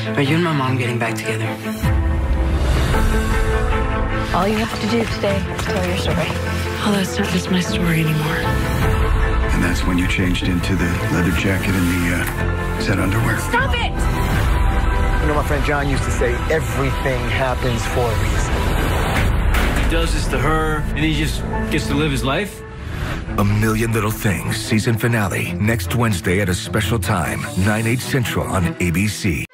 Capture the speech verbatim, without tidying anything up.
Are you and my mom getting back together? All you have to do today is tell your story. Oh, that's not just my story anymore. And that's when you changed into the leather jacket and the, uh, set underwear. Stop it! You know, my friend John used to say, everything happens for a reason. He does this to her, and he just gets to live his life? A Million Little Things season finale next Wednesday at a special time, nine, eight Central on A B C.